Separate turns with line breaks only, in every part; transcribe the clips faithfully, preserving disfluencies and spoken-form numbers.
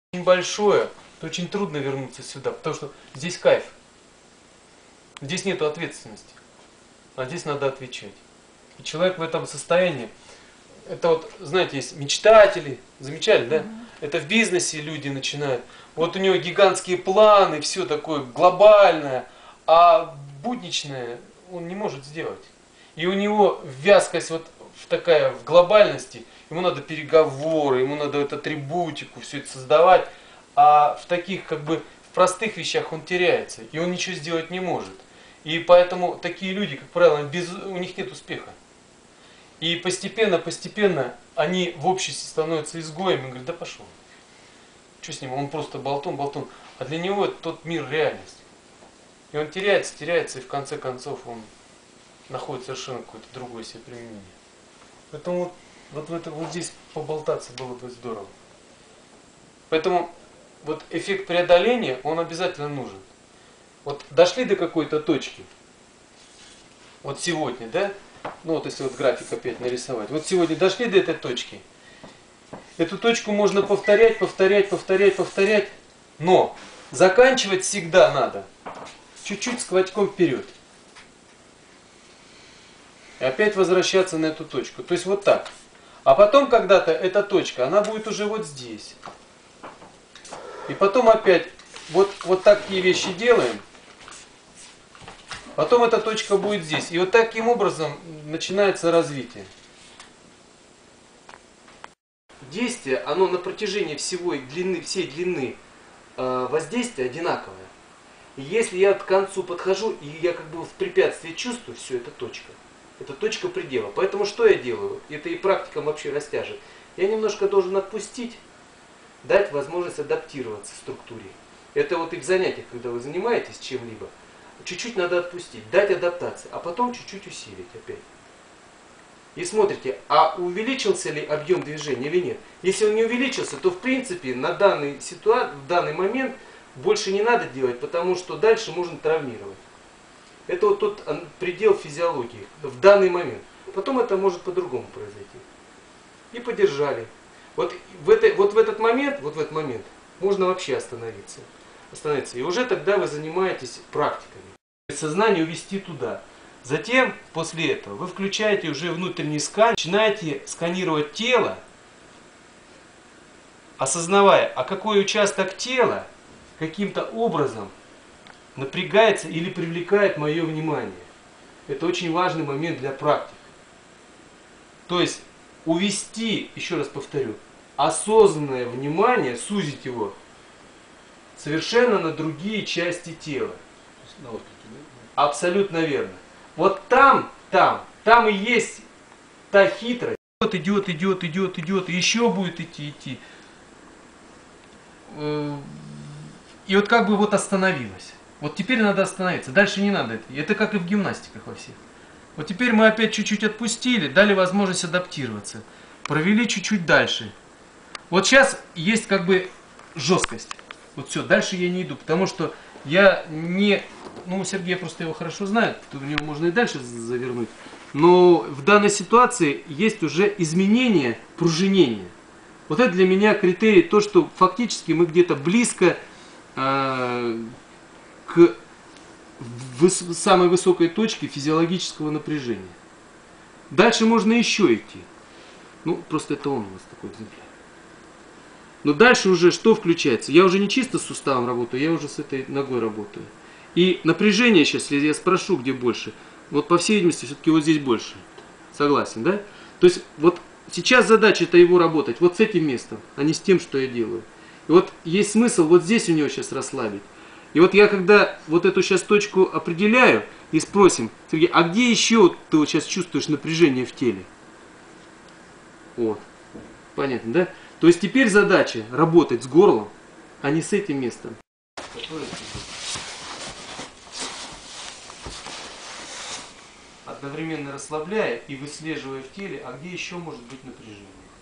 очень большое, то очень трудно вернуться сюда, потому что здесь кайф. Здесь нету ответственности, а здесь надо отвечать. И человек в этом состоянии, это вот, знаете, есть мечтатели, замечали, да? Mm-hmm. Это в бизнесе люди начинают. Вот у него гигантские планы, все такое глобальное, а будничное он не может сделать. И у него вязкость вот в такая в глобальности, ему надо переговоры, ему надо эту атрибутику, все это создавать, а в таких как бы в простых вещах он теряется, и он ничего сделать не может. И поэтому такие люди, как правило, без, у них нет успеха. И постепенно, постепенно они в обществе становятся изгоями, и говорят, да пошел. Что с ним? Он просто болтун, болтун. А для него это тот мир реальность. И он теряется, теряется, и в конце концов он находит совершенно какое-то другое себе применение. Поэтому вот, вот, в это, вот здесь поболтаться было бы здорово. Поэтому вот эффект преодоления, он обязательно нужен. Вот дошли до какой-то точки, вот сегодня, да? Ну вот если вот график опять нарисовать. Вот сегодня дошли до этой точки. Эту точку можно повторять, повторять, повторять, повторять. Но заканчивать всегда надо чуть-чуть сквозьком вперед. И опять возвращаться на эту точку. То есть вот так. А потом когда-то эта точка, она будет уже вот здесь. И потом опять вот, вот такие вещи делаем. Потом эта точка будет здесь. И вот таким образом начинается развитие. Действие, оно на протяжении всего длины, всей длины э, воздействия одинаковое. И если я к концу подхожу, и я как бы в препятствии чувствую, все, это точка. Это точка предела. Поэтому что я делаю? Это и практикам вообще растяжет. Я немножко должен отпустить, дать возможность адаптироваться в структуре. Это вот и в занятиях, когда вы занимаетесь чем-либо, чуть-чуть надо отпустить, дать адаптации, а потом чуть-чуть усилить опять. И смотрите, а увеличился ли объем движения или нет? Если он не увеличился, то в принципе на данный ситуации, в данный момент больше не надо делать, потому что дальше можно травмировать. Это вот тот предел физиологии в данный момент. Потом это может по-другому произойти. И подержали. Вот в, это, вот в этот момент, вот в этот момент можно вообще остановиться. остановиться. И уже тогда вы занимаетесь практиками. Сознание увести туда. Затем, после этого, вы включаете уже внутренний скан, начинаете сканировать тело, осознавая, а какой участок тела каким-то образом напрягается или привлекает мое внимание. Это очень важный момент для практик. То есть увести, еще раз повторю, осознанное внимание, сузить его совершенно на другие части тела. Абсолютно верно. Вот там, там, там и есть та хитрость. Вот идет, идет, идет, идет, и еще будет идти, идти. И вот как бы вот остановилась. Вот теперь надо остановиться. Дальше не надо. Это как и в гимнастиках во всех. Вот теперь мы опять чуть-чуть отпустили, дали возможность адаптироваться. Провели чуть-чуть дальше. Вот сейчас есть как бы жесткость. Вот все, дальше я не иду, потому что я не... Ну, Сергей просто его хорошо знает, то в него можно и дальше завернуть. Но в данной ситуации есть уже изменение пружинения. Вот это для меня критерий, то, что фактически мы где-то близко э, к выс самой высокой точке физиологического напряжения. Дальше можно еще идти. Ну, просто это он у нас такой экземпляр. Но дальше уже что включается? Я уже не чисто с суставом работаю, я уже с этой ногой работаю. И напряжение сейчас, если я спрошу, где больше, вот по всей видимости, все-таки вот здесь больше. Согласен, да? То есть вот сейчас задача это его работать вот с этим местом, а не с тем, что я делаю. И вот есть смысл вот здесь у него сейчас расслабить. И вот я когда вот эту сейчас точку определяю и спросим, Сергей, а где еще ты вот сейчас чувствуешь напряжение в теле? Вот. Понятно, да? То есть теперь задача работать с горлом, а не с этим местом. Одновременно расслабляя и выслеживая в теле, а где еще может быть напряжение.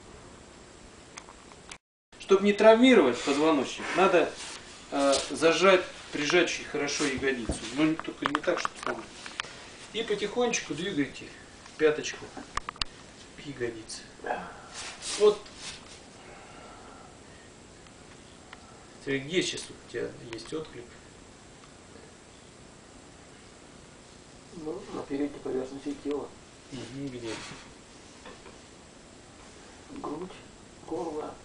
Чтобы не травмировать позвоночник, надо э, зажать, прижать очень хорошо ягодицу. Но только не так, чтобы сломать. И потихонечку двигайте пяточку к ягодице. Вот. Где сейчас у тебя есть отклик?
Ну, на передней поверхности тела.
Угу, где?
Грудь, горло.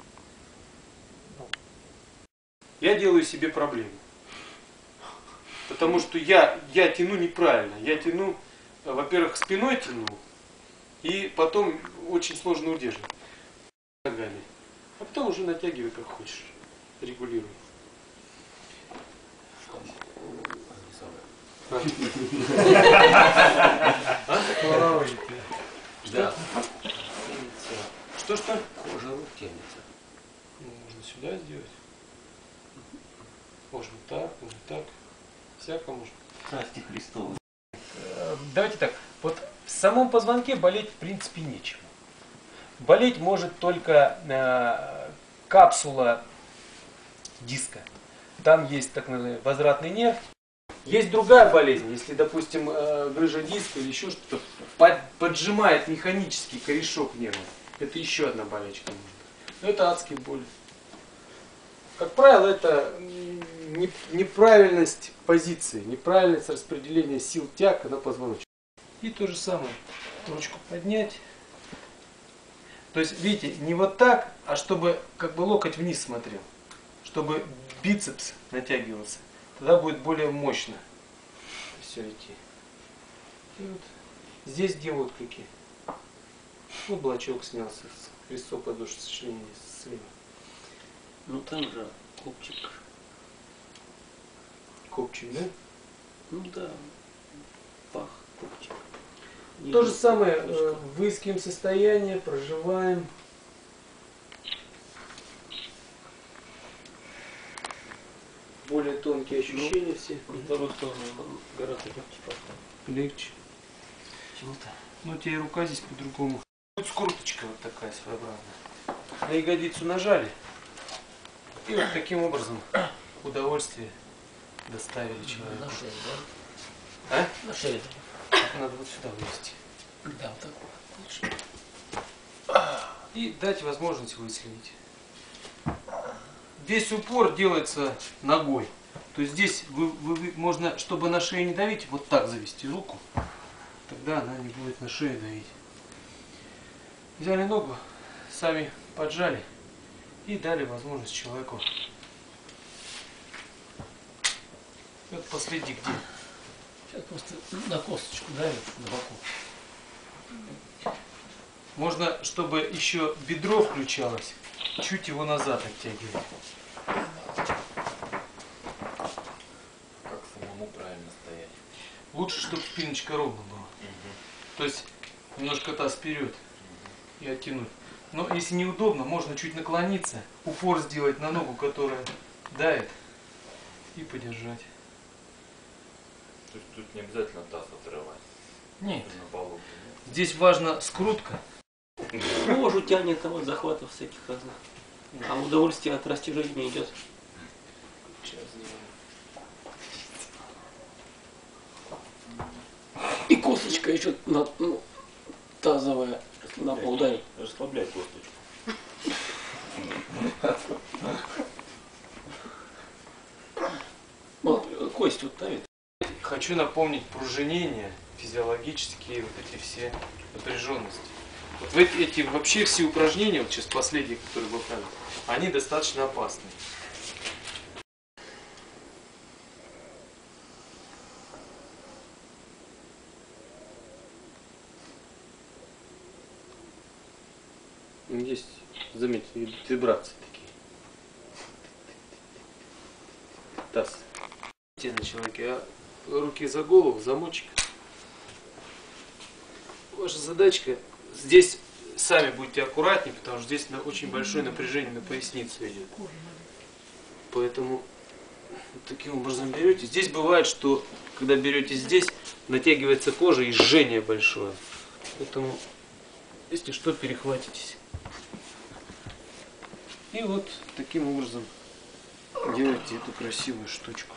Я делаю себе проблему. Потому что я, я тяну неправильно. Я тяну, во-первых, спиной тяну, и потом очень сложно удерживать ногами. А потом уже натягивай как хочешь. Регулируй.
Да.
Что-что?
Кожа рук тянется.
Можно сюда сделать. Можно так, можно так. Всяко можно.
Страсти Христовы.
Давайте так. Вот в самом позвонке болеть в принципе нечем. Болеть может только э, капсула диска. Там есть так называемый возвратный нерв. Есть другая болезнь, если, допустим, э, грыжа диска или еще что-то под, поджимает механический корешок нерва. Это еще одна болячка может быть. Но это адские боли. Как правило, это не, неправильность позиции, неправильность распределения сил тяга на позвоночник. И то же самое. Ручку поднять. То есть, видите, не вот так, а чтобы как бы локоть вниз смотрел. Чтобы бицепс натягивался. Тогда будет более мощно все идти. И вот здесь где отклики. Вот блочок снялся с крестцо-подвздошного сочленения слева.
Ну там же копчик.
Копчик, да?
Ну да. Пах, копчик.
То же самое, э, выискиваем состояние, проживаем. Более тонкие ощущения все.
С второй стороны гораздо легче поставить.
Легче.
Почему-то.
Ну, у тебя и рука здесь по-другому. Вот скруточка вот такая своеобразная. На ягодицу нажали. И вот таким образом удовольствие доставили человеку.
На шею, да?
А?
На шею.
Надо вот сюда вывести.
Да, вот так лучше.
И дать возможность выследить. Весь упор делается ногой. То есть здесь вы, вы, вы, можно, чтобы на шею не давить, вот так завести руку. Тогда она не будет на шею давить. Взяли ногу, сами поджали и дали возможность человеку. Вот последний где?
Сейчас просто на косточку давит на боку.
Можно, чтобы еще бедро включалось, чуть его назад оттягивать.
Как самому правильно стоять?
Лучше, чтобы спиночка ровно была.
Угу.
То есть немножко таз вперед и оттянуть. Но если неудобно, можно чуть наклониться, упор сделать на ногу, которая давит, и подержать.
То есть тут не обязательно таз отрывать.
Нет.
На полу.
Здесь важна скрутка.
Кожу тянет, а вот захватов всяких разных. А удовольствие от растяжения идет.
Сейчас сделаем.
И косточка еще на, ну, тазовая на пол давит.
Расслабляй косточку.
Вот, кость вот давит.
Хочу напомнить пружинение, физиологические вот эти все напряженности. Вот эти, эти вообще все упражнения, вот сейчас последние, которые выполняют, они достаточно опасны. Есть, заметьте, вибрации такие. Таз. На человеке, а руки за голову, замочек. Ваша задачка, здесь сами будьте аккуратнее, потому что здесь очень большое напряжение на поясницу идет. Поэтому таким образом берете. Здесь бывает, что когда берете здесь, натягивается кожа и жжение большое. Поэтому, если что, перехватитесь. И вот таким образом делайте эту красивую штучку.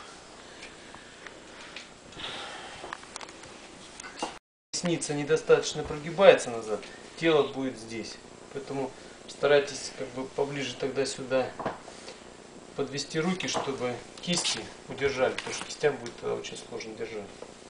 Поясница недостаточно прогибается назад, тело будет здесь. Поэтому старайтесь как бы поближе тогда сюда подвести руки, чтобы кисти удержали, потому что кистям будет тогда очень сложно держать.